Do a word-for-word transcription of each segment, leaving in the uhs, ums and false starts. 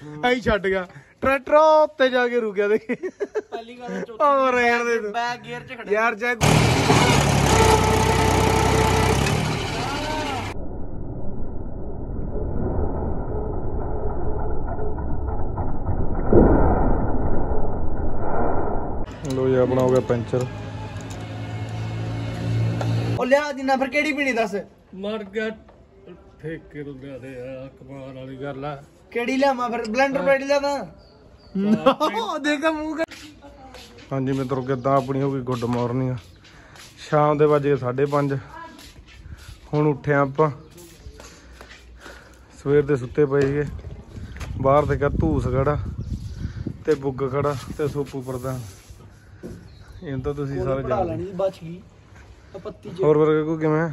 ਐਂ ਛੱਡ ਗਿਆ ਟਰੈਕਟਰ ਉੱਤੇ ਜਾ ਕੇ ਰੁਕਿਆ ਦੇਖੀ ਪਹਿਲੀ ਗੱਲ ਚੌਥੀ ਰਹਿਣ ਦੇ ਤੂੰ ਬੈਕ ਗੇਅਰ ਚ ਖੜਾ ਯਾਰ ਚਾਹ ਲੋ ਜੀ ਆਪਣਾ ਹੋ ਗਿਆ ਪੈਂਚਰ ਉਹ ਲਿਆ ਜਿੰਨਾ ਫਿਰ ਕਿਹੜੀ ਪੀਣੀ ਦੱਸ ਮਰ ਗਿਆ ਠੇਕੇ ਤੋਂ ਲਿਆ ਦੇ ਆ ਕਮਾਲ ਵਾਲੀ ਗੱਲ ਆ ਕਿਹੜੀ ਲਿਆਵਾਂ ਫਿਰ ਬਲੈਂਡਰ ਬੈਡ ਲਿਆ ਤਾਂ ਦੇਖਾ ਮੂੰਹ ਹਾਂਜੀ ਮਿੱਤਰੋ ਕਿੱਦਾਂ ਆਪਣੀ ਹੋ ਗਈ ਗੁੱਡ ਮਾਰਨਿੰਗ ਸ਼ਾਮ ਦੇ ਵਜੇ ਸਾਢੇ ਪੰਜ ਹੁਣ ਉੱਠੇ ਆਪਾਂ ਸਵੇਰ ਦੇ ਸੁੱਤੇ ਪਏ ਸੀਗੇ ਬਾਹਰ ਤੇ ਕਾ ਧੂਸ ਖੜਾ ਤੇ ਬੁੱਗ ਖੜਾ ਤੇ ਸੋਪੂ ਪ੍ਰਧਾਨ ਇਹਨਾਂ ਤਾਂ ਤੁਸੀਂ ਸਾਰੇ ਜਾਣਦੇ ਬਚ ਗਈ ਪੱਤੀ ਚ ਹੋਰ ਵਰਗਾ ਕੋਈ ਕਿਵੇਂ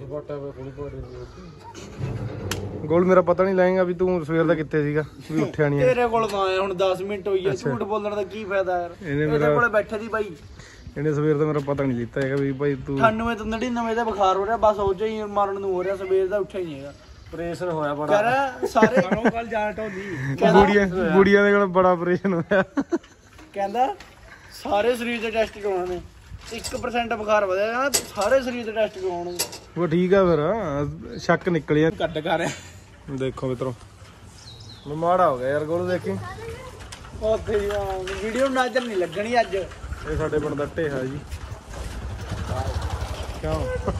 ਗੋਲ ਮੇਰਾ ਪਤਾ ਨਹੀਂ ਲਾਏਗਾ ਵੀ ਤੂੰ ਸਵੇਰ ਦਾ ਕਿੱਥੇ ਸੀਗਾ ਵੀ ਉੱਠਿਆ ਨਹੀਂ ਤੇਰੇ ਕੋਲ ਤਾਂ ਆਇਆ ਹੁਣ ਦਸ ਮਿੰਟ ਹੋਈ ਹੈ ਝੂਠ ਬੋਲਣ ਦਾ ਕੀ ਫਾਇਦਾ ਯਾਰ ਇਹਦੇ ਕੋਲੇ ਬੈਠੇ ਦੀ ਬਾਈ ਇਹਨੇ ਸਵੇਰ ਦਾ ਮੇਰਾ ਪਤਾ ਨਹੀਂ ਦਿੱਤਾ ਹੈਗਾ ਵੀ ਭਾਈ ਤੂੰ ਅਠਾਨਵੇਂ ਤੋਂ ਨੜਿਨਵੇਂ ਦਾ ਬੁਖਾਰ ਹੋ ਰਿਹਾ ਬਸ ਉਹ ਚ ਹੀ ਮਾਰਨ ਨੂੰ ਹੋ ਰਿਹਾ ਸਵੇਰ ਦਾ ਉੱਠਿਆ ਹੀ ਨਹੀਂ ਹੈਗਾ ਆਪਰੇਸ਼ਨ ਹੋਇਆ ਬੜਾ ਕਰ ਸਾਰੇ ਕੱਲ ਜਾਣ ਢੋਲੀ ਗੁੜੀਆਂ ਗੁੜੀਆਂ ਦੇ ਕੋਲ ਬੜਾ ਆਪਰੇਸ਼ਨ ਹੋਇਆ ਕਹਿੰਦਾ ਸਾਰੇ ਸਰੀਰ ਦੇ ਟੈਸਟ ਕਰਾਉਣੇ ਨੇ ਇੱਕ ਪਰਸੈਂਟ ਬੁਖਾਰ ਵਧਿਆ ਸਾਰੇ ਸਰੀਰ ਦੇ ਟੈਸਟ ਕਰਾਉਣੇ ਉਹ ਠੀਕ ਆ ਫਿਰ ਸ਼ੱਕ ਨਿਕਲਿਆ ਕੱਟ ਕਰ ਦੇਖੋ ਮਿੱਤਰੋ ਮਾੜਾ ਹੋ ਗਿਆ ਯਾਰ ਗੋਲੂ ਦੇਖੀ ਉੱਥੇ ਵੀਡੀਓ ਨਜ਼ਰ ਨਹੀਂ ਲੱਗਣੀ ਅੱਜ ਇਹ ਸਾਡੇ ਪਿੰਡ ਦਾ ਢੇਹਾ ਜੀ ਕਿਉਂ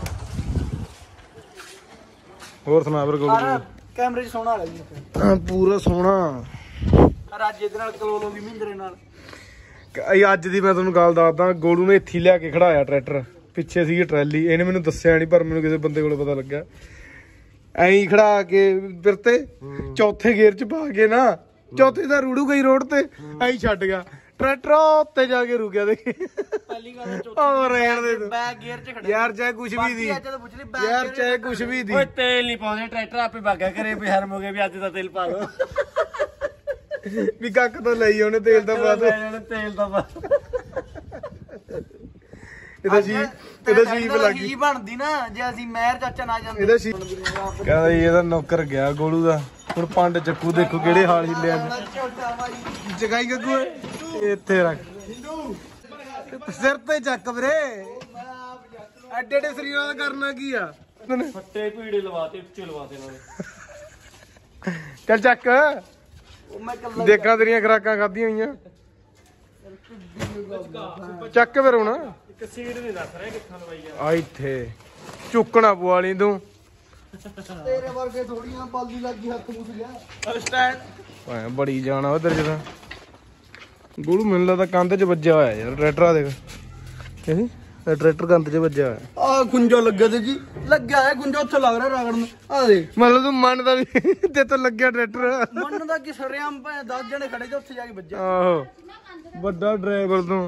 ਹੋਰ ਸੁਣਾ ਫਿਰ ਗੋਲੂ ਕੈਮਰੇ 'ਚ ਸੋਹਣਾ ਲੱਗਦਾ ਪੂਰਾ ਸੋਹਣਾ ਰਾਜੇ ਦੇ ਨਾਲ ਕਲੋਲ ਹੋ ਗਈ ਮਹਿੰਦਰੇ ਨਾਲ ਅੱਜ ਦੀ ਮੈਂ ਤੁਹਾਨੂੰ ਗੱਲ ਦੱਸਦਾ ਗੋਲੂ ਨੇ ਇੱਥੇ ਲਿਆ ਕੇ ਖੜਾਇਆ ਟਰੈਕਟਰ ਪਿੱਛੇ ਸੀਗੀ ਟਰੈਲੀ ਇਹਨੇ ਮੈਨੂੰ ਦੱਸਿਆ ਨਹੀਂ ਪਰ ਮੈਨੂੰ ਕਿਸੇ ਬੰਦੇ ਕੋਲ ਪਤਾ ਲੱਗਾ ਐਂ ਖੜਾ ਕੇ ਫਿਰ ਤੇ ਚੌਥੇ ਗੇਅਰ ਚ ਪਾ ਕੇ ਨਾ ਚੌਥੇ ਦਾ ਰੂੜੂ ਗਈ ਰੋਡ ਤੇ ਐਂ ਛੱਡ ਗਿਆ ਟਰੈਕਟਰ ਉੱਤੇ ਜਾ ਕੇ ਰੁਕਿਆ ਦੇਖੀ ਪਹਿਲੀ ਗੱਲ ਚੌਥੀ ਰਹਿਣ ਦੇ ਤੂੰ ਬੈਕ ਗੇਅਰ ਚ ਖੜਾ ਯਾਰ ਚਾਹੇ ਕੁਛ ਵੀ ਦੀ ਯਾਰ ਚਾਹੇ ਕੁਛ ਵੀ ਦੀ ਓਏ ਤੇਲ ਨਹੀਂ ਪਾਉਂਦੇ ਟਰੈਕਟਰ ਆਪੇ ਭਾਗਾ ਕਰੇ ਵੀ ਹਰਮ ਹੋ ਗਏ ਵੀ ਅੱਜ ਦਾ ਤੇਲ ਪਾ ਦੋ ਵੀ ਕੱਖ ਤੋਂ ਲਈ ਉਹਨੇ ਤੇਲ ਤਾਂ ਪਾ ਦੋ ਤੇਲ ਤਾਂ ਪਾ ਇਹਦਾ ਜੀ ਇਹਦਾ ਜੀ ਲੱਗੀ ਕੀ ਬਣਦੀ ਨਾ ਜੇ ਅਸੀਂ ਮਹਿਰ ਚਾਚਾ ਨਾ ਜਾਂਦੇ ਇਹਦਾ ਸੀ ਕਹਿੰਦਾ ਇਹਦਾ ਨੌਕਰ ਗਿਆ ਗੋਲੂ ਦਾ ਹੁਣ ਪੰਡ ਚੱਕੂ ਦੇਖੋ ਕਿਹੜੇ ਹਾਲ ਹਿੱਲਿਆ ਜਗਾਈ ਗੱਗੂ ਇੱਥੇ ਰੱਖ ਸਿਰ ਤੇ ਚੱਕ ਵੀਰੇ ਐਡੇ ਐਡੇ ਸਰੀਰਾਂ ਦਾ ਕਰਨਾ ਕੀ ਆ ਫੱਟੇ ਪੀੜੇ ਲਵਾਤੇ ਉੱਚੇ ਲਵਾਤੇ ਨਾਲੇ ਚੱਲ ਚੱਕ ਦੇਖਾਂ ਤੇਰੀਆਂ ਖਰਾਕਾਂ ਖਾਧੀਆਂ ਹੋਈਆਂ ਚੱਕ ਫਿਰ ਹੁਣ ਇੱਕ ਸੀਟ ਨਹੀਂ ਦੱਸ ਰਿਹਾ ਕਿੱਥੋਂ ਲਵਾਈ ਆ ਆ ਇੱਥੇ ਚੁੱਕਣਾ ਪਵਾਲੀ ਤੂੰ ਤੇਰੇ ਵਰਗੇ ਥੋੜੀਆਂ ਬਾਲਦੀ ਲੱਗੀ ਹੱਥ ਮੁੱਸ ਗਿਆ ਸਟੈਂਡ ਓਏ ਬੜੀ ਜਾਣਾ ਉਧਰ ਜਦਾ ਗੋਲੂ ਮੈਨੂੰ ਲੱਗਦਾ ਕੰਧ 'ਚ ਵੱਜਿਆ ਹੋਇਆ ਯਾਰ ਟਰੈਕਟਰ ਦੇਖ ਇਹ ਟਰੈਕਟਰ ਕੰਧ 'ਚ ਵੱਜਿਆ ਹੋਇਆ ਆ ਗੁੰਜਾ ਲੱਗਿਆ ਤੇ ਜੀ ਲੱਗਿਆ ਹੈ ਗੁੰਜਾ ਉੱਥੇ ਲੱਗ ਰਿਹਾ ਰਗੜ ਨੂੰ ਆ ਦੇ ਮਤਲਬ ਤੂੰ ਮੰਨਦਾ ਵੀ ਤੇ ਤੋਂ ਲੱਗਿਆ ਟਰੈਕਟਰ ਮੰਨ ਦਾ ਕਿ ਸਰਿਆਮ ਭਾਵੇਂ ਦਸ ਜਣੇ ਖੜੇ ਤੇ ਉੱਥੇ ਜਾ ਕੇ ਵੱਜਿਆ ਆਹੋ ਵੱਡਾ ਡਰਾਈਵਰ ਤੂੰ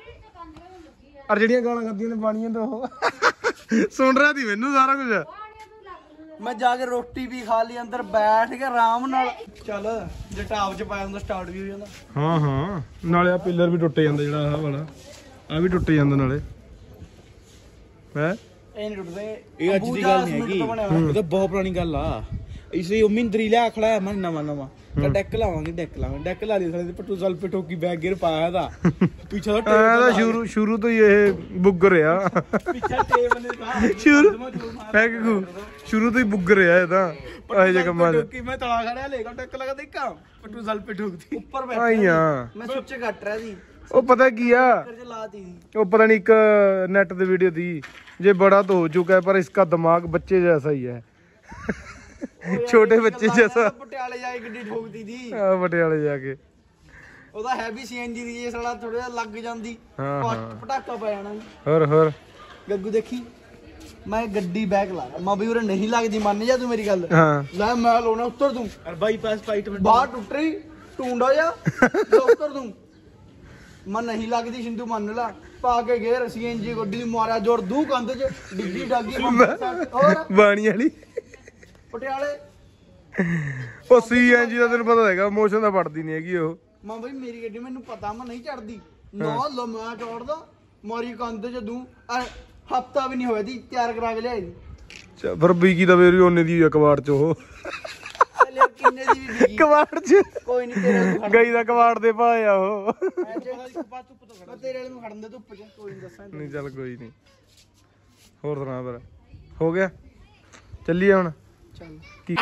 ਅਰ ਜਿਹੜੀਆਂ ਗਾਲਾਂ ਕੱਢੀਆਂ ਨੇ ਬਾਣੀਆਂ ਤੋਂ ਉਹ ਸੁਣ ਰਿਹਾ ਸੀ ਮੈਨੂੰ ਸਾਰਾ ਕੁਝ ਮੈਂ ਜਾ ਕੇ ਰੋਟੀ ਵੀ ਖਾ ਲਈ ਅੰਦਰ ਬੈਠ ਕੇ ਆਰਾਮ ਨਾਲ ਚੱਲ ਜੇ ਟਾਪ ਚ ਪਾਇਆ ਹੁੰਦਾ ਸਟਾਰਟ ਵੀ ਹੋ ਜਾਂਦਾ ਹਾਂ ਹਾਂ ਨਾਲੇ ਆ ਪਿੱਲਰ ਵੀ ਟੁੱਟ ਜਾਂਦਾ ਜਿਹੜਾ ਆਹ ਵਾਲਾ ਆ ਵੀ ਟੁੱਟ ਜਾਂਦਾ ਨਾਲੇ ਹੈ ਇਹ ਨਹੀਂ ਟੁੱਟਦੇ ਇਹ ਅੱਜ ਦੀ ਗੱਲ ਨਹੀਂ ਹੈਗੀ ਇਹ ਤਾਂ ਬਹੁਤ ਪੁਰਾਣੀ ਗੱਲ ਆ ਇਸ ਲਈ ਉਹ ਮਿੰਦਰੀ ਲਿਆ ਖੜਾ ਮੈਂ ਨਵਾਂ ਨਵਾਂ ਤਾਂ ਡੈਕ ਲਾਵਾਂਗੇ ਡੈਕ ਲਾਵਾਂਗੇ ਡੈਕ ਲਾ ਲਈ ਸਾਲੇ ਪੱਟੂ ਸਲ ਪੇ ਠੋਕੀ ਬੈਗ ਗੇਅਰ ਪਾਇਆ ਦਾ ਪਿੱਛੇ ਦਾ ਟੇਪ ਸ਼ੁਰੂ ਸ਼ੁਰੂ ਤੋਂ ਹੀ ਇਹ ਬੁੱਗਰ ਆ ਪਿੱਛੇ ਟੇਪ ਨੇ ਕਹਾ ਸ਼ੁਰੂ ਹੈ ਕਿ ਸ਼ੁਰੂ ਤੋਂ ਹੀ ਬੁੱਗਰ ਆ ਇਹ ਤਾਂ ਇਹ ਜੇ ਕੰਮਾਂ ਚ ਕਿ ਮੈਂ ਤਲਾ ਖੜਿਆ ਲੇਗਾ ਡੈਕ ਲਗਾ ਦੇਖਾਂ ਪੱਟੂ ਸਲ ਪੇ ਠੋਕਦੀ ਉੱਪਰ ਬੈਠਾ ਆਈਆਂ ਮੈਂ ਸੁੱਚ ਕੱਟ ਰਿਹਾ ਸੀ ਉਹ ਪਤਾ ਕੀ ਆ ਲਾਤੀ ਉਹ ਪਤਾ ਨਹੀਂ ਇੱਕ नेट पे वीडियो थी ये बड़ा तो हो चुका है पर इसका दिमाग बच्चे जैसा ही है छोटे बच्चे जैसा ਪਟਿਆਲੇ ਜਾ ਕੇ ਗੱਡੀ ਠੋਕਦੀ ਦੀ ਆ ਪਟਿਆਲੇ ਜਾ ਕੇ ਉਹਦਾ ਹੈਵੀ ਸੀਐਨਜੀ ਦੀ ਇਹ ਸਾਲਾ ਥੋੜਾ ਜਿਹਾ ਲੱਗ ਜਾਂਦੀ ਪਟਾਕਾ ਪੈ ਜਾਣਾ ਹੋਰ ਹੋਰ ਗੱਗੂ ਦੇਖੀ ਮੈਂ ਗੱਡੀ ਬੈਕ ਲਾ ਮੈਂ ਵੀ ਉਰੇ ਨਹੀਂ ਲੱਗਦੀ ਮੰਨ ਜਾ ਤੂੰ ਮੇਰੀ ਗੱਲ ਹਾਂ ਲੈ ਮੈਂ ਲਾਉਣਾ ਉੱਤਰ ਦੂੰ ਬਾਈਪਾਸ ਫਾਈਟ ਬਾਹਰ ਟੁੱਟ ਰਹੀ ਟੂੰਡਾ ਜਾ ਉੱਤਰ ਦੂੰ ਮੈਂ ਨਹੀਂ ਲੱਗਦੀ ਸਿੰਧੂ ਮੰਨ ਲਾ ਪਾ ਕੇ ਗਏ ਸੀਐਨਜੀ ਗੱਡੀ ਦੀ ਮਾਰਿਆ ਜੋਰ ਦੂ ਕੰਧ ਚ ਡਿੱਗੀ ਡਾਗੀ ਹੋਰ ਬਾਣੀ ਵਾਲੀ ਪਟਿਆਲੇ ਉਹ ਸੀਐਨਜੀ ਦਾ ਤੈਨੂੰ ਪਤਾ ਹੈਗਾ ਮੋਸ਼ਨ ਦਾ ਪੜਦੀ ਨਹੀਂ ਹੈਗੀ ਉਹ ਮਾਂ ਬਈ ਮੇਰੀ ਗੱਡੀ ਮੈਨੂੰ ਪਤਾ ਮੈਂ ਨਹੀਂ ਚੜਦੀ ਨਾ ਲੋ ਮੈਂ ਚੜਦਾ ਮਾਰੀ ਕੰਧ ਚ ਦੂ ਹਫਤਾ ਵੀ ਨਹੀਂ ਹੋਇਆ ਦੀ ਤਿਆਰ ਕਰਾ ਕੇ ਲਿਆਈ ਫਿਰ ਬੀਕੀ ਦਾ ਵੇਰੀ ਉਹਨੇ ਦੀ ਅਖਬਾਰ ਚ ਉਹ ਚੱਲ ਕਿੰਨੇ ਦੀ ਵੀ ਵਿਕੀ ਕਵਾੜ ਚ ਕੋਈ ਨਹੀਂ ਤੇਰੇ ਨੂੰ ਖੜ ਗਈ ਦਾ ਕਵਾੜ ਦੇ ਭਾਏ ਆ ਉਹ ਮੈਂ ਤੇਰੇ ਵਾਲੇ ਨੂੰ ਖੜਨ ਦੇ ਧੁੱਪ ਚ ਕੋਈ ਨਹੀਂ ਦੱਸਾਂ ਨਹੀਂ ਚੱਲ ਕੋਈ ਨਹੀਂ ਹੋਰ ਸੁਣਾ ਫਿਰ ਹੋ ਗਿਆ ਚੱਲੀਏ ਹੁਣ ਚੱਲ ਕੀ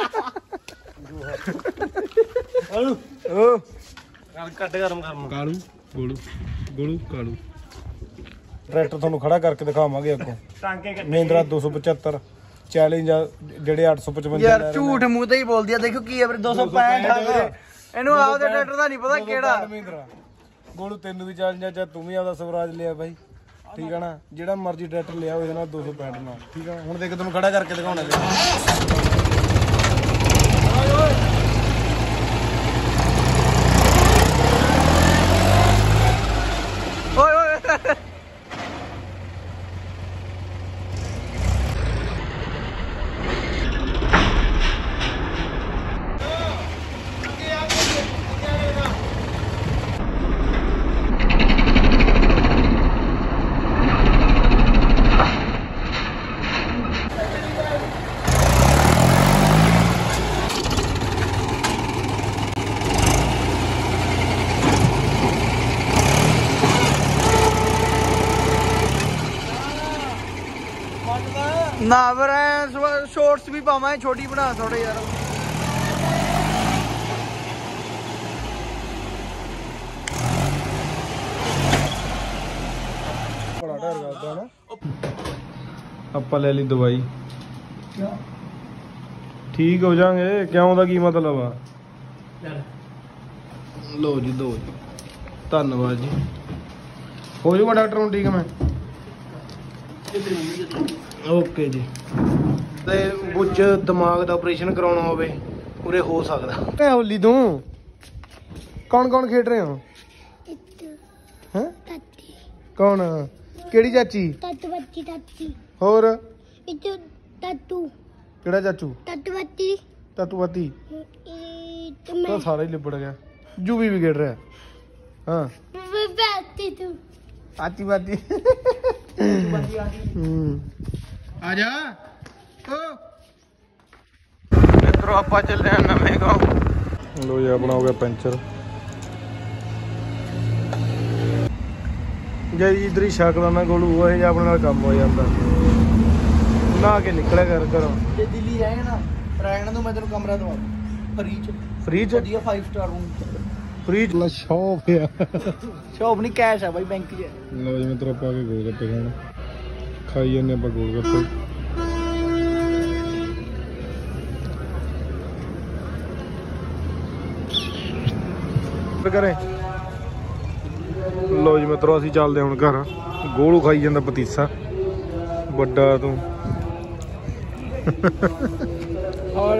ਹਲੋ ਓ ਗੱਲ ਕੱਟ ਗਰਮ ਕਰਮ ਕਾਲੂ ਗੋਲੂ ਗੋਲੂ ਕਾਲੂ ਟਰੈਕਟਰ ਤੁਹਾਨੂੰ ਖੜਾ ਕਰਕੇ ਦਿਖਾਵਾਂਗੇ ਅੱਗੋਂ ਟਾਂਕੇ ਮਹਿੰਦਰਾ ਦੋ ਸੌ ਪਚੱਤਰ ਚੈਲੰਜ ਆ ਜਿਹੜੇ ਅੱਠ ਸੌ ਪਚਵੰਜਾ ਯਾਰ ਝੂਠ ਮੂੰਹ ਤੇ ਹੀ ਬੋਲਦੀ ਆ ਦੇਖੋ ਕੀ ਹੈ ਵੀਰੇ ਦੋ ਸੌ ਪੈਂਹਠ ਆ ਵੀਰੇ ਇਹਨੂੰ ਆਪਦੇ ਟਰੈਕਟਰ ਦਾ ਨਹੀਂ ਪਤਾ ਕਿਹੜਾ ਮਹਿੰਦਰਾ ਗੋਲੂ ਤੈਨੂੰ ਵੀ ਚੈਲੰਜ ਆ ਜਾਂ ਤੂੰ ਵੀ ਆਪਦਾ ਸਵਰਾਜ ਲਿਆ ਬਾਈ ਠੀਕ ਆ ਨਾ ਜਿਹੜਾ ਮਰਜ਼ੀ ਟਰੈਕਟਰ ਲਿਆ ਉਹਦੇ ਨਾਲ ਦੋ ਸੌ ਪੈਂਹਠ ਨਾਲ ਠੀਕ ਆ ਹੁਣ ਦੇਖ ਤੈਨੂੰ ਖੜਾ ਕਰਕੇ ਦਿਖਾਉਣਾ ਦੇ ਓਏ ਓਏ ਨਾ ਵੀਰੇ ਸ਼ੋਰਟਸ ਵੀ ਪਾਵਾਂ ਛੋਟੀ ਬਣਾ ਥੋੜੇ ਯਾਰ ਬੜਾ ਡਰ ਕਰਦਾ ਨਾ ਆਪਾਂ ਲੈ ਲਈ ਦਵਾਈ ਠੀਕ ਹੋ ਜਾਾਂਗੇ ਕਿਉਂ ਦਾ ਕੀ ਮਤਲਬ ਆ ਲੋ ਜੀ ਦੋ ਜੀ ਧੰਨਵਾਦ ਜੀ ਹੋ ਜਾਊਗਾ ਡਾਕਟਰ ਹੁਣ ਠੀਕ ਮੈਂ ਓਕੇ ਜੀ ਤੇ ਬੁੱਝ ਦਿਮਾਗ ਦਾ ਆਪਰੇਸ਼ਨ ਕਰਾਉਣਾ ਹੋਵੇ ਉਰੇ ਹੋ ਸਕਦਾ ਐ ਹੋਲੀ ਤੂੰ ਕੌਣ ਕੌਣ ਖੇਡ ਰਹੇ ਹੋ ਹੈ ਕੌਣ ਕਿਹੜੀ ਚਾਚੀ ਤੱਤੂ ਬੱਤੀ ਤੱਤੀ ਹੋਰ ਇਹ ਤੱਤੂ ਕਿਹੜਾ ਚਾਚੂ ਤੱਤੂ ਬੱਤੀ ਤਤੂਵਤੀ ਇਹ ਤਾਂ ਤੁਮੇ ਸਾਰਾ ਹੀ ਲਿਬੜ ਗਿਆ ਜੂਬੀ ਵੀ ਖੇਡ ਰਿਹਾ ਹਾਂ ਬੱਤੀ ਤੂੰ ਆਤੀ ਬਾਤੀ ਹੂੰ ਆ ਜਾ ਓ ਮਿੱਤਰੋ ਆਪਾਂ ਚੱਲੇ ਆ ਨਵੇਂ ਗਾਉਂ ਲੋ ਜੀ ਆਪਣਾ ਹੋ ਗਿਆ ਪੈਂਚਰ ਜੇ ਇਧਰ ਹੀ ਸ਼ਕਲਾਂ ਨਾ ਗੋਲੂ ਹੋਏ ਜਾਂ ਆਪਣੇ ਨਾਲ ਕੰਮ ਹੋ ਜਾਂਦਾ ਨਾ ਕੇ ਨਿਕਲਿਆ ਕਰ ਘਰੋਂ ਜੇ ਦਿੱਲੀ ਜਾਏਗਾ ਨਾ ਰਹਿਣ ਨੂੰ ਮੈਂ ਤੈਨੂੰ ਕਮਰਾ ਦਵਾ ਫ੍ਰੀ ਚ ਫ੍ਰੀ ਚ ਵਧੀਆ ਫਾਈਵ ਸਟਾਰ ਰੂਮ ਫ੍ਰੀ ਚ ਸ਼ੌਪ ਆ ਸ਼ੌਪ ਨਹੀਂ ਕੈਸ਼ ਆ ਬਾਈ ਬੈਂਕ 'ਚ ਲੋ ਜੀ ਮਿੱਤਰੋ ਆਪਾਂ ਕੇ ਗੋਲ ਗੱਪੇ ਖਾਣ ਖਾਈ ਜਾਂਦੇ ਆਪਾਂ ਗੋਲ ਗੱਪੇ ਕਰੇ ਲੋ ਜੀ ਮਿੱਤਰੋ ਅਸੀਂ ਚੱਲਦੇ ਹੁਣ ਘਰ ਗੋਲੂ ਖਾਈ ਜਾਂਦਾ ਪਤੀਸਾ ਵੱਡਾ ਤੂੰ ਔਰ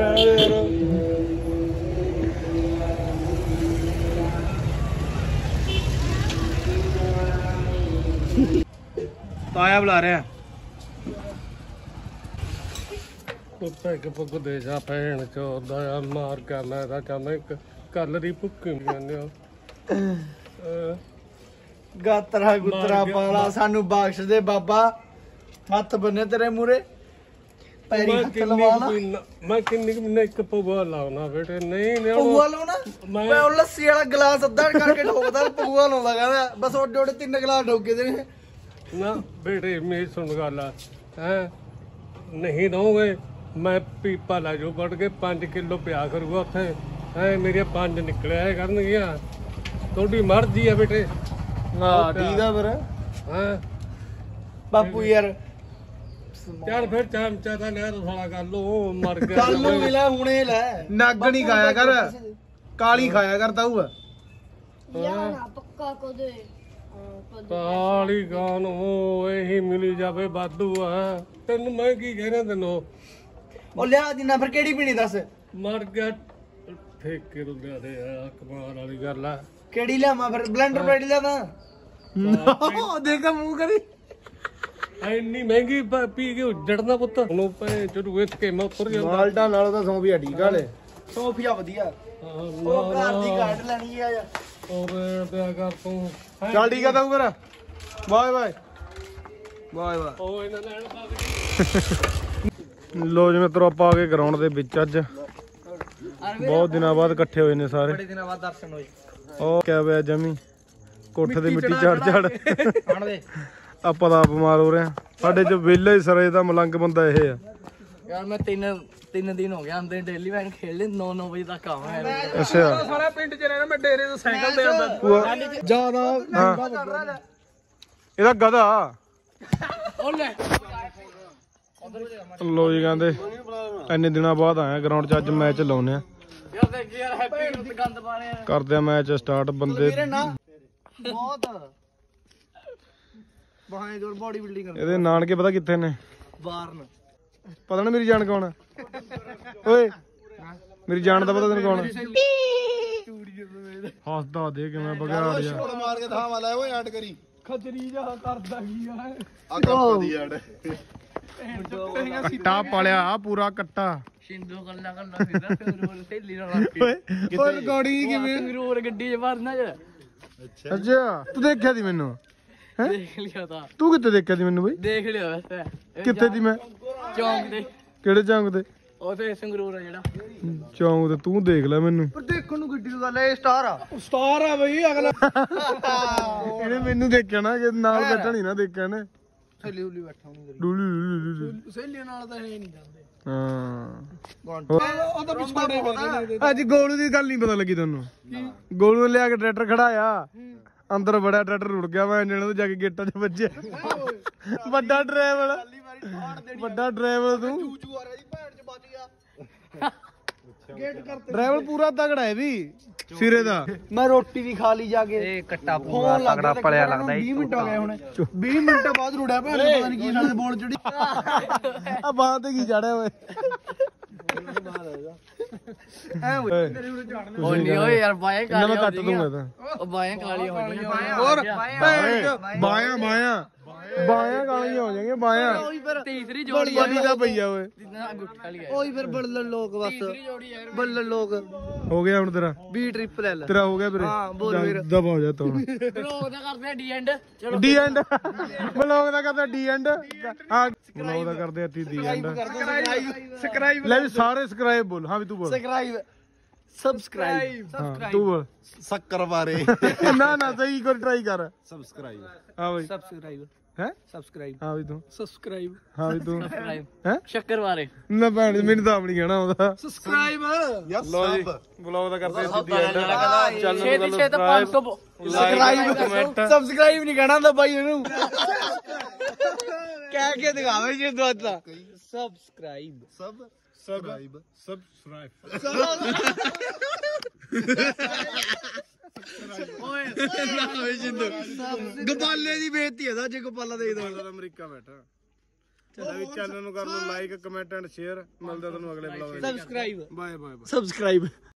ਤਾਇਆ ਬੁਲਾ ਰਿਹਾ ਉੱਤੇ ਕਿ ਪੁੱਗ ਦੇ ਜਾ ਭੈਣ ਚੋਦਾ ਆ ਮਾਰ ਕਰ ਲੈ ਤਾਂ ਚਾਹੁੰਦਾ ਇੱਕ ਕੱਲ ਦੀ ਭੁੱਕੀ ਜਾਂਦੇ ਆ ਗਾਤਰਾ ਗੁਤਰਾ ਪਾਲਾ ਸਾਨੂੰ ਬਖਸ਼ ਦੇ ਬਾਬਾ ਹੱਥ ਬੰਨੇ ਤੇਰੇ ਮੂਰੇ ਪੈਰੀ ਮੈਂ ਹੱਥ ਕਿੰਨੀ ਲਵਾ ਲਾ ਕੁ ਪੀਨਾ- ਮੈਂ ਕਿੰਨੀ ਕੁ ਮਹੀਨੇ ਇੱਕ ਪਊਆ ਲਾਉਣਾ ਬੇਟੇ ਨਹੀਂ ਨਹੀਂ ਪਊਆ ਲਾਉਣਾ ਮੈਂ- ਮੈਂ ਉਹ ਲੱਸੀ ਵਾਲਾ ਗਲਾਸ ਅੱਧਾ ਕਰਕੇ ਠੋਕਦਾ ਪਊਆ ਲਾਉਂਦਾ ਕਹਿੰਦਾ ਬਸ ਉਹ ਜੋੜੇ ਤਿੰਨ ਗਲਾਸ ਠੋਕੇ ਦੇ ਨੇ ਨਾ ਬੇਟੇ ਮੇਰੀ ਸੁਣ ਗੱਲ ਆ ਹੈ ਨਹੀਂ ਦੋਗੇ ਮੈਂ ਪੀਪਾ ਲਾ ਜੋ ਵੱਢ ਕੇ ਪੰਜ ਕਿਲੋ ਪਿਆ ਕਰੂਗਾ ਉੱਥੇ ਹੈ ਮੇਰੀਆਂ ਪੰਜ ਨਿਕਲਿਆ ਕਰਨਗੀਆਂ ਤੁਹਾਡੀ ਮਰਜ਼ੀ ਆ ਬੇਟੇ ਹਾਂ ਠੀਕ ਆ ਫਿਰ ਹੈ ਬਾਪੂ ਯਾਰ ਚੱਲ ਫਿਰ ਚਮਚਾ ਤਾਂ ਲੈ ਤੂੰ ਸਾਲਾ ਕਰ ਲੋ ਮਰ ਗਿਆ ਕੱਲ ਨੂੰ ਮਿਲਿਆ ਹੁਣੇ ਲੈ ਨੱਗ ਨਹੀਂ ਖਾਇਆ ਕਰ ਕਾਲੀ ਖਾਇਆ ਕਰ ਤਾਊ ਲਿਆਣਾ ਪੱਕਾ ਕਦੇ ਕਾਲੀ ਗਾਨ ਉਹ ਇਹੀ ਮਿਲੀ ਜਾਵੇ ਵਾਧੂ ਆ ਤੈਨੂੰ ਮੈਂ ਕੀ ਕਹਿਣਾ ਤੈਨੂੰ ਉਹ ਲਿਆ ਜਿੰਨਾ ਫਿਰ ਕਿਹੜੀ ਪੀਣੀ ਦੱਸ ਮਰ ਗਿਆ ਠੇਕੇ ਤੋਂ ਲਿਆ ਦੇ ਆ ਕਮਾਲ ਵਾਲੀ ਗੱਲ ਆ ਕਿਹੜੀ ਲਿਆਵਾਂ ਫਿਰ ਬਲੈਂਡਰ ਬੈਡ ਲਿਆਵਾਂ ਦੇਖਾ ਮੂੰਹ ਕਰੀ ਇੰਨੀ ਮਹਿੰਗੀ ਪ- ਪੀ ਕੇ ਉੱਜੜਨਾ ਪੁੱਤ ਹੁਣ ਪੈ ਚੜੂ ਇੱਥੇ ਕੇ ਮੈਂ ਉੱਤਰ ਜਾਂਦਾ ਮਾਲਟਾ ਨਾਲੋਂ ਤਾਂ ਸੌ ਵੀ ਹੱਡੀ ਕਾਲੇ ਸੋਫੀਆ ਵਧੀਆ ਹਾਂ, ਉਹ ਘਰ ਦੀ ਕਾਟ ਲੈਣੀ ਆ ਯਾਰ ਹੋਰ ਪਿਆ ਕਰ ਤੂੰ ਹੈਂ? ਚੱਲ ਠੀਕ ਆ ਤਾਊ ਫਿਰ ਬਾਏ ਬਾਏ ਬਾਏ ਬਾਏ ਉਹ ਇਹਨਾਂ ਲੈਣ ਪਾ ਕੇ ਲੋ ਜੀ ਮਿੱਤਰੋ ਆਪਾਂ ਆ ਗਏ ਗਰਾਊਂਡ ਦੇ ਵਿੱਚ ਅੱਜ ਬਹੁਤ ਦਿਨਾਂ ਬਾਅਦ ਇਕੱਠੇ ਹੋਏ ਨੇ ਸਾਰੇ। ਬੜੇ ਦਿਨਾਂ ਬਾਅਦ ਦਰਸ਼ਨ ਹੋਏ। ਉਹ ਕਿਆ ਪਿਆ ਜਮੀ ਕੋਠੇ ਤੇ ਮਿੱਟੀ ਝੜ ਝੜ ਆਣ ਦੇ ਆਪਾਂ ਤਾਂ ਬਿਮਾਰ ਹੋ ਰਹੇ ਆ। ਸਾਡੇ ਚ ਵਿਹਲੇ ਸਰੇ ਦਾ ਮਲੰਗ ਬੰਦਾ ਇਹ ਆ। ਯਾਰ ਮੈਂ ਤਿੰਨ ਤਿੰਨ ਦਿਨ ਹੋ ਗਿਆ ਆਂਦੇ ਡੇਲੀ ਮੈਂ ਖੇਡ ਲੈ ਨੌ ਨੌ ਵਜੇ ਤੱਕ ਆਵਾਂ। ਅੱਛਾ ਸਾਰਾ ਪਿੰਡ ਚ ਰਹਿਣਾ, ਮੈਂ ਡੇਰੇ ਤੋਂ ਸਾਈਕਲ ਤੇ ਆਉਂਦਾ ਜਿਆਦਾ ਇਹਦਾ ਗਧਾ ਲੋ ਜੀ ਕਹਿੰਦੇ ਇੰਨੇ ਦਿਨਾਂ ਬਾਅਦ ਆਇਆ ਗਰਾਊਂਡ 'ਚ, ਅੱਜ ਮੈਚ ਲਾਉਨੇ ਆ। ਯਾਰ ਦੇਖ ਯਾਰ ਹੈਪੀ ਨੂੰ ਗੰਦ ਪਾ ਰਹੇ ਕਰਦੇ ਆ ਮੈਚ ਸਟਾਰਟ। ਬੰਦੇ ਬਹੁਤ ਬਾਹਾਂ ਜੋਰ ਬੋਡੀ ਬਿਲਡਿੰਗ ਕਰ ਇਹਦੇ ਨਾਨਕੇ ਪਤਾ ਕਿੱਥੇ ਨੇ? ਬਾਰਨ ਪਤਾ ਨਾ ਮੇਰੀ ਜਾਨ ਕੌਣ ਆ? ਓਏ ਮੇਰੀ ਜਾਨ ਦਾ ਪਤਾ ਤੈਨੂੰ ਕੌਣ ਆ? ਹੱਸਦਾ ਦੇ ਕਿਵੇਂ ਬਗਿਆੜ ਜਾ ਮਾਰ ਕੇ ਥਾਂ ਵਾਲਾ ਓਏ ਐਡ ਕਰੀ ਖਜਰੀ ਜਾ ਕਰਦਾ ਕੀ ਆ ਆ ਕੱਪਾ ਦੀ ਐਡ ਕੱਟਾ ਪਾਲਿਆ ਆ ਪੂਰਾ ਕੱਟਾ। ਸਿੰਧੂ ਗੱਲਾਂ ਕਰਦਾ ਫਿਰਦਾ ਫਿਰ ਸਹੇਲੀ ਨਾਲ ਓਏ ਓਏ ਰਿਕਾਰਡਿੰਗ ਕਿਵੇਂ? ਸੰਗਰੂਰ ਗੱਡੀ 'ਚ ਵਰਨਾ ਜ ਅੱਛਾ ਤੂੰ ਦੇਖਿਆ ਸੀ ਮੈਨੂੰ? ਹੈ ਦੇਖ ਲਿਆ ਤਾਂ ਤੂੰ ਕਿੱਥੇ ਦੇਖਿਆ ਸੀ ਮੈਨੂੰ ਬਈ? ਦੇਖ ਲਿਆ ਵੈਸੇ ਕਿੱਥੇ ਸੀ ਮੈਂ? ਚੌਂਕ ਤੇ ਕਿਹੜੇ ਚੌਂਕ ਤੇ? ਉਥੇ ਸੰਗਰੂਰ ਆ ਜਿਹੜਾ ਚੌਂਕ ਤੇ ਤੂੰ ਦੇਖ ਲੈ ਮੈਨੂੰ। ਪਰ ਦੇਖਣ ਨੂੰ ਗੱਡੀ ਦੀ ਗੱਲ ਹੈ, ਇਹ ਸਟਾਰ ਆ। ਸਟਾਰ ਆ ਬਈ ਅਗਲਾ ਇਹਨੇ ਮੈਨੂੰ ਦੇਖਿਆ ਨਾ ਕਿ ਨਾਲ ਬੈਠਾ ਨਹੀਂ ਨਾ ਦੇਖਿਆ ਨੇ। ਸਹੇਲੀ ਹੁਲੀ ਬੈਠਾ ਨਹੀਂ ਕਰੀ ਡੂਲੀ ਸਹੇਲੀਆਂ ਨਾਲ ਤਾਂ ਇਹ ਨਹੀਂ ਜਾਂਦੇ। ਹਾਂ ਉਹ ਤਾਂ ਪਿਛੋੜੇ ਫਿਰਦੇ ਨੇ। ਅੱਜ ਗੋਲੂ ਦੀ ਗੱਲ ਨਹੀਂ ਪਤਾ ਲੱਗੀ ਤੁਹਾਨੂੰ? ਗੋਲੂ ਨੇ ਲਿਆ ਕੇ ਟਰੈਕਟਰ ਖੜਾਇਆ, ਅੰਦਰ ਬੜਾ ਟਰੈਕਟਰ ਰੁੜ ਗਿਆ। ਮੈਂ ਇਹਨਾਂ ਨੂੰ ਜਾ ਕੇ ਗੇਟਾਂ 'ਚ ਵੱਜਿਆ। ਵੱਡਾ ਡਰਾਈਵਰ ਵੱਡਾ ਡਰਾਈਵਰ ਤੂੰ ਚੂਚੂ ਆ ਰਿਹਾ ਜੀ ਭੈਣ 'ਚ ਬਚ ਗਿਆ। ਗੇਟ ਕਰਤੇ ਡਰਾਈਵਰ ਪੂਰਾ ਤਗੜਾ ਹੈ ਵੀ ਸਿਰੇ ਦਾ। ਮੈਂ ਰੋਟੀ ਵੀ ਖਾ ਲਈ ਜਾ ਕੇ। ਇਹ ਕੱਟਾ ਪੂਰਾ ਤਗੜਾ ਪਲਿਆ ਲੱਗਦਾ ਵੀਹ ਮਿੰਟ ਹੋ ਗਏ ਹੁਣ। ਵੀਹ ਮਿੰਟ ਬਾਅਦ ਰੁੜਿਆ ਭੈਣ ਨੂੰ, ਪਤਾ ਨਹੀਂ ਕੀ ਨਾਲ ਬੋਲ ਚੜੀ ਆ ਬਾਹ ਤੇ ਕੀ ਚੜਿਆ ਓਏ? ਐ ਓਏ ਓ ਨਹੀਂ ਓਏ ਯਾਰ ਬਾਏ ਇਹਨਾਂ ਮੈਂ ਕਾਲੀਆਂ ਕੱਟ ਦੂੰਗਾ ਤਾਂ। ਉਹ ਬਾਏ ਕਾਲੀਆਂ ਹੋ ਗਈਆਂ। ਹੋਰ ਬਾਇਆ ਬਾਇਆ ਬਾਇਆ ਗਾਲੀਆਂ ਹੋ ਜਾਣਗੀਆਂ ਬਾਇਆ। ਉਹੀ ਫਿਰ ਤੀਸਰੀ ਜੋੜੀ ਬੜੀ ਦਾ ਪਈਆ ਓਏ। ਜਿੰਨਾ ਅੰਗੂਠਾ ਲਿਆ ਉਹੀ ਫਿਰ ਬੱਲਣ ਲੋਕ ਬਸ ਤੀਸਰੀ ਜੋੜੀ ਯਾਰ ਬੱਲਣ ਲੋਕ ਹੋ ਗਿਆ ਹੁਣ ਤੇਰਾ ਵੀ ਟ੍ਰਿਪ ਲੈ ਲੈ ਤੇਰਾ ਹੋ ਗਿਆ ਵੀਰੇ। ਹਾਂ, ਬੋਲ ਵੀਰ। ਦਬਾ ਹੋ ਜਾ ਤੂੰ। ਬਲੌਗ ਦਾ ਕਰਦੇ ਆ ਡੀ ਐਂਡ। ਚਲੋ ਡੀ ਐਂਡ ਬਲੌਗ ਦਾ ਕਰਦਾ ਡੀ ਐਂਡ। ਹਾਂ ਬਲੌਗ ਦਾ ਕਰਦੇ ਆ ਤੀ ਡੀ ਐਂਡ। ਸਬਸਕ੍ਰਾਈਬ ਲੈ ਵੀ ਸਾਰੇ ਸਬਸਕ੍ਰਾਈਬ ਬੋਲ। ਹਾਂ ਵੀ ਤੂੰ ਬੋਲ। ਸਬਸਕ੍ਰਾਈਬ ਸਬਸਕ੍ਰਾਈਬ ਹਾਂ ਤੂੰ ਬੋਲ। ਸ਼ੱਕਰ ਬਾਰੇ ਨਾ ਨਾ ਸਹੀ ਕਰ ਟਰਾਈ ਕਰ। ਸਬਸਕ੍ਰਾਈਬ ਹਾਂ ਬਈ ਸਬਸਕ੍ਰਾਈਬ ਹੈ ਸਬਸਕ੍ਰਾਈਬ ਹਾਂ ਵੀ ਤੂੰ ਸਬਸਕ੍ਰਾਈਬ ਹਾਂ ਵੀ ਤੂੰ ਸਬਸਕ੍ਰਾਈਬ ਹੈ ਸ਼ੱਕਰ ਬਾਰੇ ਨਾ ਭੈਣ ਮੈਨੂੰ ਤਾਂ ਆਪਣੀ ਕਹਿਣਾ ਆਉਂਦਾ। ਸਬਸਕ੍ਰਾਈਬ ਯਸ ਲੋ ਜੀ ਬਲੌਗ ਦਾ ਕਰਦੇ ਆ ਡੀ ਐਂਡ। ਚੱਲ ਛੇ ਛੇ ਤਾਂ ਪੰਜ ਸੌ ਸਬਸਕ੍ਰਾਈਬ ਕਮੈਂਟ ਸਬਸਕ੍ਰਾਈਬ ਨਹੀਂ ਕਹਿਣਾ ਹੁੰਦਾ ਬਾਈ ਇਹਨੂੰ ਕਹਿ ਕੇ ਦਿਖਾਵੇ ਜੇ ਦੁਆਤਾ ਸਬਸਕ੍ਰਾਈਬ ਸਬ ਸਬਸਕ੍ਰਾਈਬ ਸਬਸਕ੍ਰਾਈਬ ਓਏ ਨਾ ਹੋਏ ਜਿੰਦੂ ਗੋਪਾਲੇ ਦੀ ਬੇਇੱਜ਼ਤੀ ਹੈ ਜੇ ਗੋਪਾਲਾ ਦੇ ਦੋ ਅਮਰੀਕਾ ਬੈਠਾ। ਚਲੋ ਵੀ ਚੈਨਲ ਨੂੰ ਕਰ ਲਓ ਲਾਈਕ ਕਮੈਂਟ ਐਂਡ ਸ਼ੇਅਰ। ਮਿਲਦੇ ਤੁਹਾਨੂੰ ਅਗਲੇ ਬਲੌਗ ਵਿੱਚ। Subscribe bye bye. ਸਬਸਕ੍ਰਾਈਬ